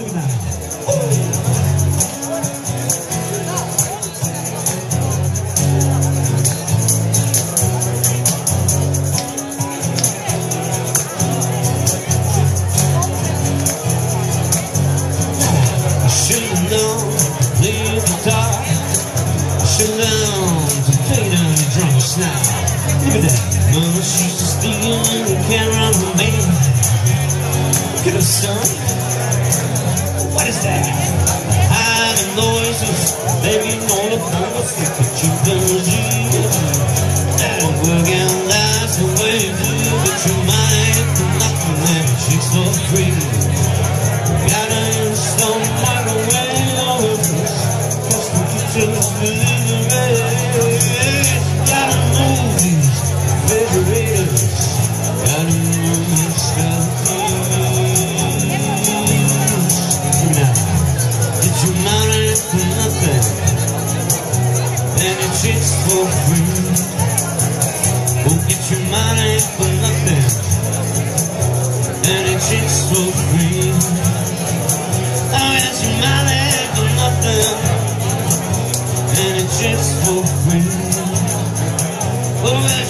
Look at that. I should've known to play the guitar. I should've known to play the drums now. Look at that. Mama, she's just stealing the cameraman. Look at her, son. What is that? Hiding noises, begging all the folks to put you down. That'll work out, that's the way to do it. But you might not be there, she's so free. Gotta install the microwave over this. Cause the kitchen's refrigerator. Gotta move these refrigerators. Gotta move these stuff. For nothing, and it chicks for free. Won't get your money for nothing, and it chicks for free. Oh, get your money for nothing, and it chicks for free. Oh,